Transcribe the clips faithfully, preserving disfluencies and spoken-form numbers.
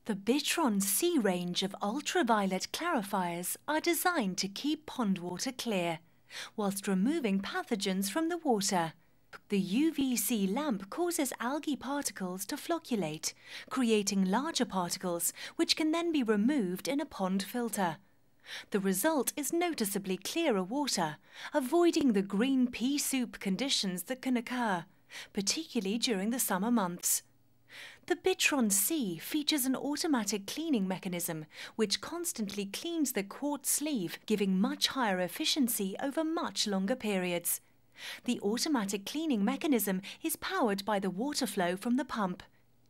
The Bitron C range of ultraviolet clarifiers are designed to keep pond water clear, whilst removing pathogens from the water. The U V C lamp causes algae particles to flocculate, creating larger particles which can then be removed in a pond filter. The result is noticeably clearer water, avoiding the green pea soup conditions that can occur, particularly during the summer months. The Bitron C features an automatic cleaning mechanism which constantly cleans the quartz sleeve, giving much higher efficiency over much longer periods. The automatic cleaning mechanism is powered by the water flow from the pump.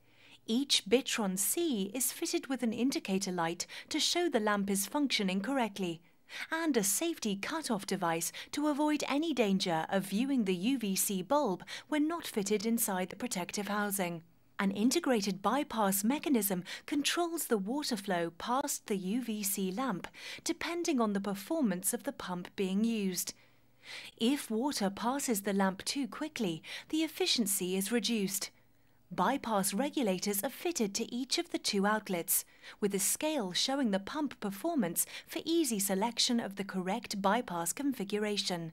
Each Bitron C is fitted with an indicator light to show the lamp is functioning correctly, and a safety cut-off device to avoid any danger of viewing the U V C bulb when not fitted inside the protective housing. An integrated bypass mechanism controls the water flow past the U V C lamp, depending on the performance of the pump being used. If water passes the lamp too quickly, the efficiency is reduced. Bypass regulators are fitted to each of the two outlets, with a scale showing the pump performance for easy selection of the correct bypass configuration.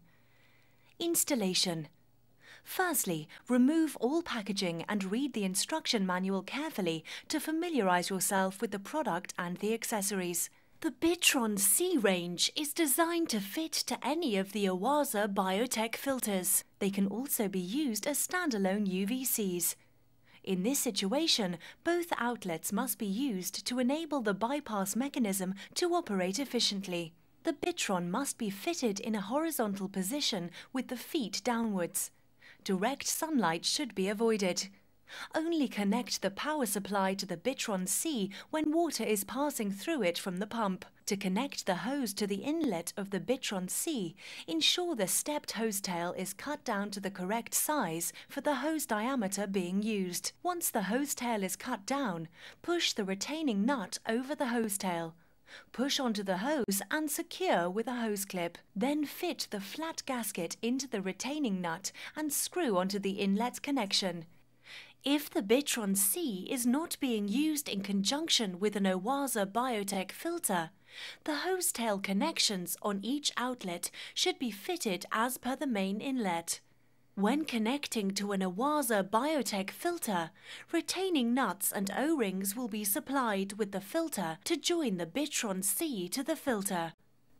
Installation. Firstly, remove all packaging and read the instruction manual carefully to familiarize yourself with the product and the accessories. The Bitron C range is designed to fit to any of the Awaza Biotech filters. They can also be used as standalone U V Cs. In this situation, both outlets must be used to enable the bypass mechanism to operate efficiently. The Bitron must be fitted in a horizontal position with the feet downwards. Direct sunlight should be avoided. Only connect the power supply to the Bitron C when water is passing through it from the pump. To connect the hose to the inlet of the Bitron C, ensure the stepped hose tail is cut down to the correct size for the hose diameter being used. Once the hose tail is cut down, push the retaining nut over the hose tail. Push onto the hose and secure with a hose clip. Then fit the flat gasket into the retaining nut and screw onto the inlet connection. If the Bitron C is not being used in conjunction with an Awaza Biotech filter, the hose tail connections on each outlet should be fitted as per the main inlet. When connecting to an Awaza Biotech filter, retaining nuts and O-rings will be supplied with the filter to join the Bitron C to the filter.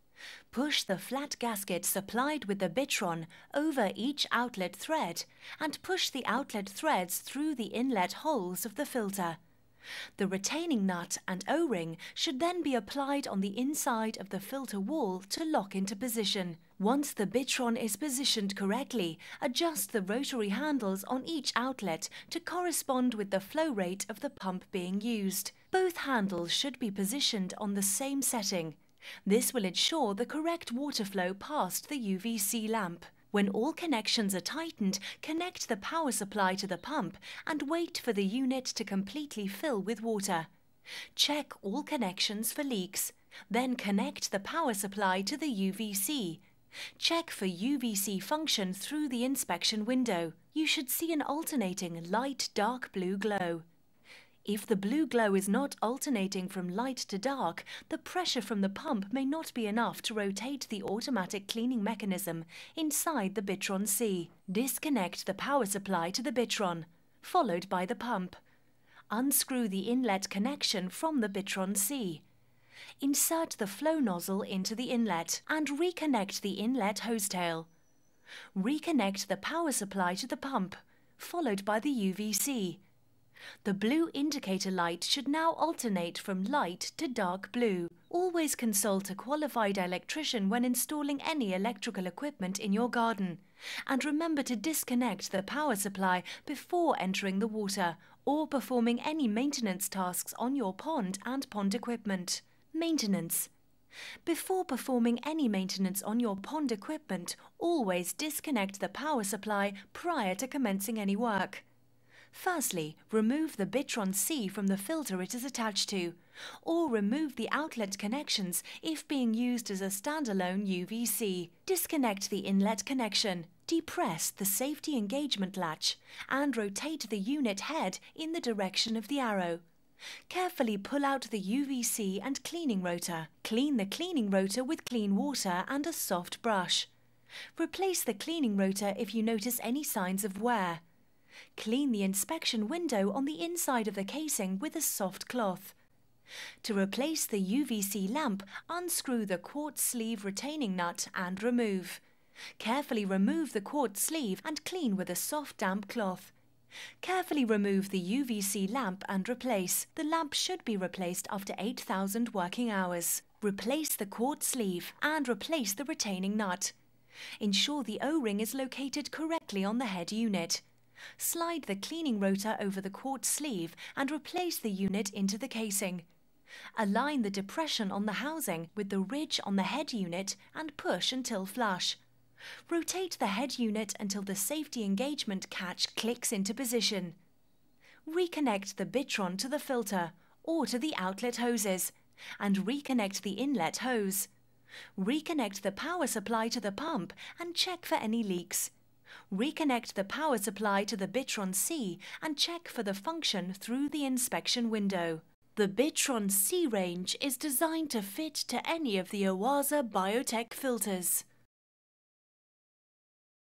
Push the flat gasket supplied with the Bitron over each outlet thread and push the outlet threads through the inlet holes of the filter. The retaining nut and O-ring should then be applied on the inside of the filter wall to lock into position. Once the Bitron is positioned correctly, adjust the rotary handles on each outlet to correspond with the flow rate of the pump being used. Both handles should be positioned on the same setting. This will ensure the correct water flow past the U V C lamp. When all connections are tightened, connect the power supply to the pump and wait for the unit to completely fill with water. Check all connections for leaks. Then connect the power supply to the U V C. Check for U V C function through the inspection window. You should see an alternating light-dark blue glow. If the blue glow is not alternating from light to dark, the pressure from the pump may not be enough to rotate the automatic cleaning mechanism inside the Bitron C. Disconnect the power supply to the Bitron, followed by the pump. Unscrew the inlet connection from the Bitron C. Insert the flow nozzle into the inlet and reconnect the inlet hose tail. Reconnect the power supply to the pump, followed by the U V C. The blue indicator light should now alternate from light to dark blue. Always consult a qualified electrician when installing any electrical equipment in your garden. And remember to disconnect the power supply before entering the water or performing any maintenance tasks on your pond and pond equipment. Maintenance. Before performing any maintenance on your pond equipment, always disconnect the power supply prior to commencing any work. Firstly, remove the Bitron C from the filter it is attached to, or remove the outlet connections if being used as a standalone U V C. Disconnect the inlet connection, depress the safety engagement latch, and rotate the unit head in the direction of the arrow. Carefully pull out the U V C and cleaning rotor. Clean the cleaning rotor with clean water and a soft brush. Replace the cleaning rotor if you notice any signs of wear. Clean the inspection window on the inside of the casing with a soft cloth. To replace the U V C lamp, unscrew the quartz sleeve retaining nut and remove. Carefully remove the quartz sleeve and clean with a soft damp cloth. Carefully remove the U V C lamp and replace. The lamp should be replaced after eight thousand working hours. Replace the quartz sleeve and replace the retaining nut. Ensure the O-ring is located correctly on the head unit. Slide the cleaning rotor over the quartz sleeve and replace the unit into the casing. Align the depression on the housing with the ridge on the head unit and push until flush. Rotate the head unit until the safety engagement catch clicks into position. Reconnect the Bitron to the filter or to the outlet hoses and reconnect the inlet hose. Reconnect the power supply to the pump and check for any leaks. Reconnect the power supply to the Bitron C and check for the function through the inspection window. The Bitron C range is designed to fit to any of the Oasa Biotech filters.